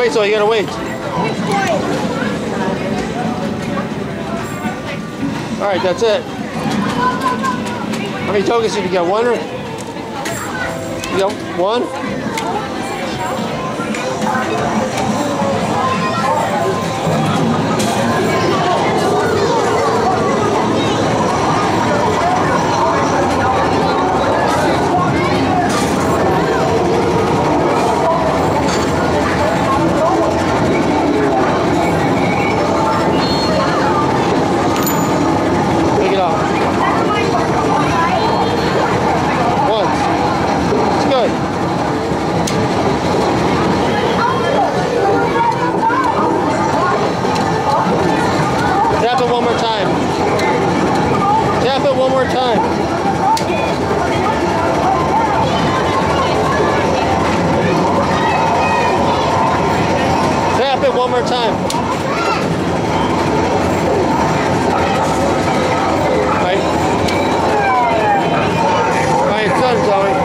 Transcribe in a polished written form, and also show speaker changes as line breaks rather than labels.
wait, so you gotta wait. Alright, that's it. How many tokens did you get? One or? You got one? Tap it one more time. Tap it one more time. Tap it one more time. Right. All right, it's done, Zoe.